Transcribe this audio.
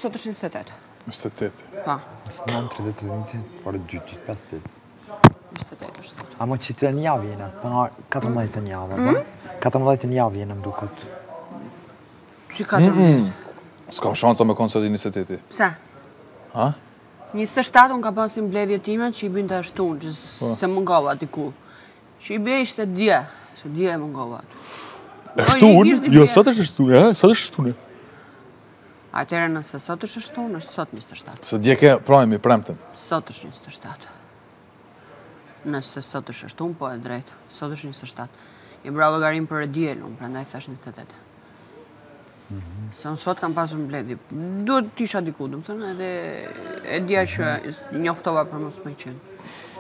Sot është 28. 28. Pa. S'mam 30 por 2-5. 28 është sot. A mo që të një javë jene, pa 14 javë, po? 14 javë jene më duket. Që 14? S'ka shanca me konë sot 28. Pse? Ha? 27 unë ka pas një mbledhje time që i bëjnë të ashtun, që se mungova diku. Që i bëj ishte dje, se dje e mungova. Ashtun? Jo, sot është ashtun, sot është ashtun. Atëherë nëse sot është ashtun, është sot 27. Se dje ke prajmi, premten. Sot është 27. Nëse sot është ashtun, po e drejtë. Sot është 27. I bra llogarim për e diel unë, prandaj thash 28. Se unë sot kam pasur mbledhje. Duhet t'isha diku, domethënë, edhe e dija që njoftova për mos më qenë.